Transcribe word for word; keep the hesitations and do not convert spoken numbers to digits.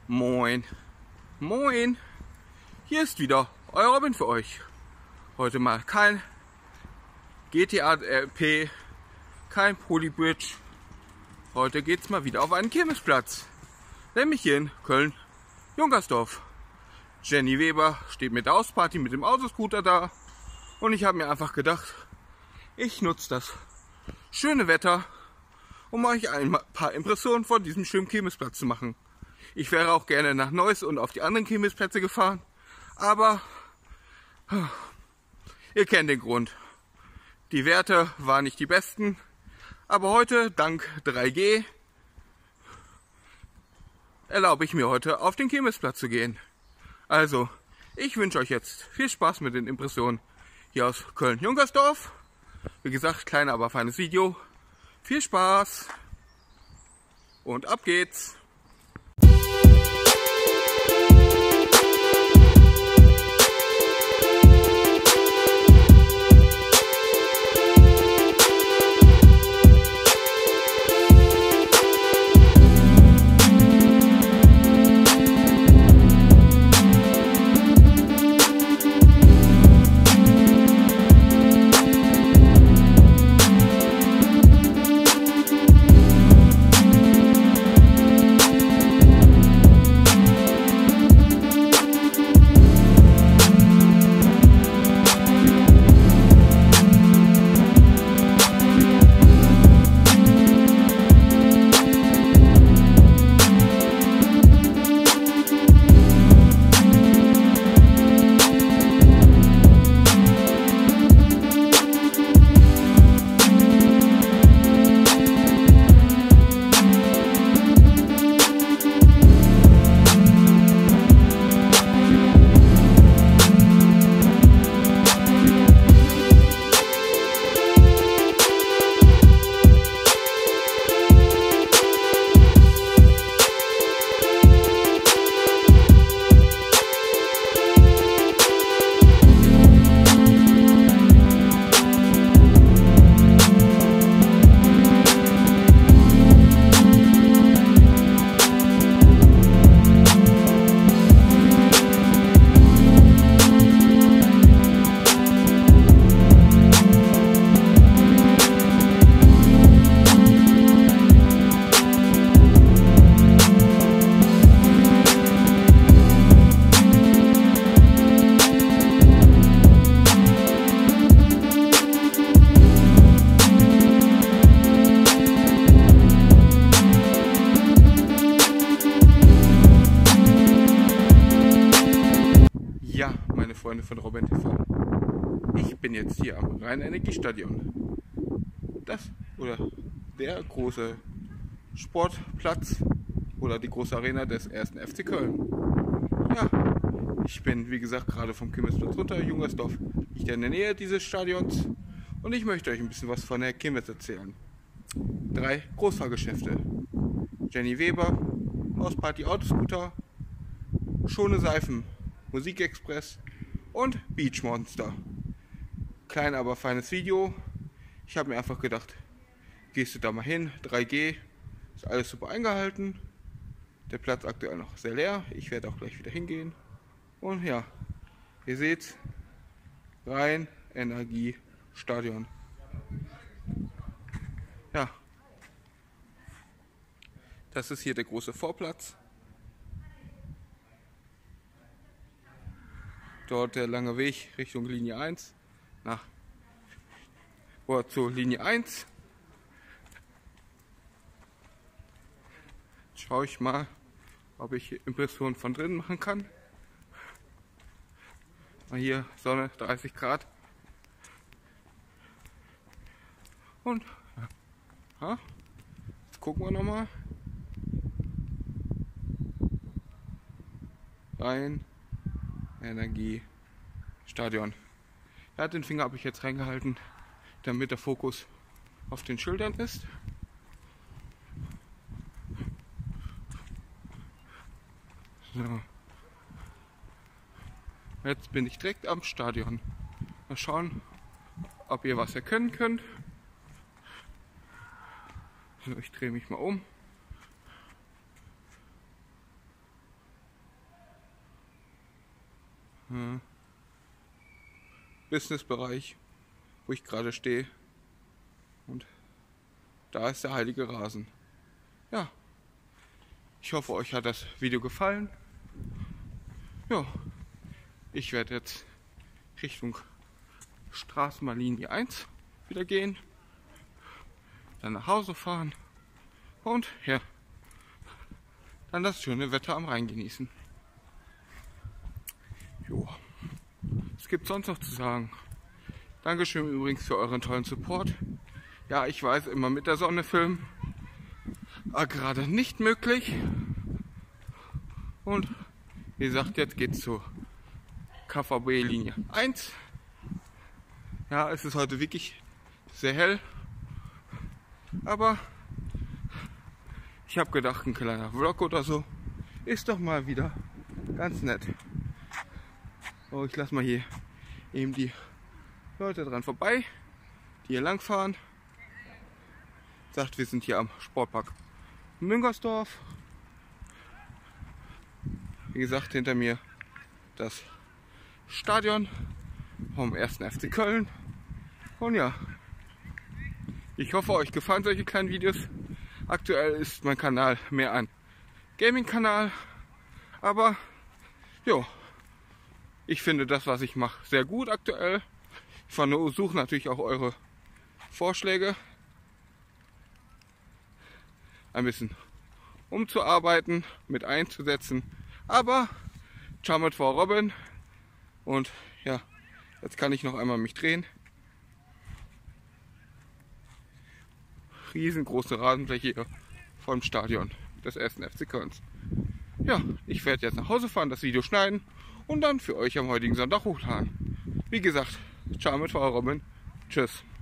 Moin, moin, hier ist wieder euer Robin für euch. Heute mal kein G T A R P, kein Polybridge. Heute geht's mal wieder auf einen Kirmesplatz, nämlich hier in Köln-Junkersdorf. Jenny Weber steht mit der Hausparty mit dem Autoscooter da und ich habe mir einfach gedacht, ich nutze das schöne Wetter, um euch ein paar Impressionen von diesem schönen Kirmesplatz zu machen. Ich wäre auch gerne nach Neuss und auf die anderen Kirmesplätze gefahren, aber ihr kennt den Grund. Die Werte waren nicht die besten, aber heute, dank drei G, erlaube ich mir heute auf den Kirmesplatz zu gehen. Also, ich wünsche euch jetzt viel Spaß mit den Impressionen hier aus Köln-Junkersdorf. Wie gesagt, kleiner, aber feines Video. Viel Spaß und ab geht's! Ja, meine Freunde von Robin T V, ich bin jetzt hier am Rhein-Energie-Stadion. Das oder der große Sportplatz oder die große Arena des ersten F C Köln. Ja, ich bin wie gesagt gerade vom Kirmesplatz runter. Junkersdorf liegt in der Nähe dieses Stadions und ich möchte euch ein bisschen was von der Kirmes erzählen. Drei Großfahrgeschäfte: Jenny Weber, Hausparty Autoscooter, Schone Seifen, Musikexpress und Beach Monster. Klein, aber feines Video. Ich habe mir einfach gedacht, gehst du da mal hin, drei G, ist alles super eingehalten. Der Platz aktuell noch sehr leer. Ich werde auch gleich wieder hingehen. Und ja, ihr seht, Rhein-Energie-Stadion. Ja, das ist hier der große Vorplatz. Dort der lange Weg Richtung Linie eins, nach, oder zur Linie eins. Schaue ich mal, ob ich Impressionen von drinnen machen kann. Mal hier Sonne, dreißig Grad. Und ja, jetzt gucken wir nochmal. Rein. Energiestadion. Ja, den Finger habe ich jetzt reingehalten, damit der Fokus auf den Schildern ist. So. Jetzt bin ich direkt am Stadion. Mal schauen, ob ihr was erkennen könnt. So, ich drehe mich mal um. äh, Businessbereich, wo ich gerade stehe. Und da ist der heilige Rasen. Ja, ich hoffe, euch hat das Video gefallen. Ja, ich werde jetzt Richtung Straßenbahnlinie eins wieder gehen, dann nach Hause fahren und ja, dann das schöne Wetter am Rhein genießen. Jo. Was gibt sonst noch zu sagen? Dankeschön übrigens für euren tollen Support. Ja, ich weiß, immer mit der Sonne filmen, aber gerade nicht möglich. Und wie gesagt, jetzt geht's zur K V B-Linie eins. Ja, es ist heute wirklich sehr hell, aber ich habe gedacht, ein kleiner Vlog oder so ist doch mal wieder ganz nett. Oh, ich lasse mal hier eben die Leute dran vorbei, die hier lang fahren. Sagt, wir sind hier am Sportpark Müngersdorf. Wie gesagt, hinter mir das Stadion vom ersten F C Köln. Und ja, ich hoffe, euch gefallen solche kleinen Videos. Aktuell ist mein Kanal mehr ein Gaming-Kanal, aber jo, ich finde das, was ich mache, sehr gut aktuell. Ich versuche natürlich auch eure Vorschläge ein bisschen umzuarbeiten, mit einzusetzen. Aber ciao mit Frau Robin. Und ja, jetzt kann ich noch einmal mich drehen. Riesengroße Rasenfläche hier vor dem Stadion des ersten F C Kölns. Ja, ich werde jetzt nach Hause fahren, das Video schneiden und dann für euch am heutigen Sonntag hochladen. Wie gesagt, ciao mit Frau Robin. Tschüss.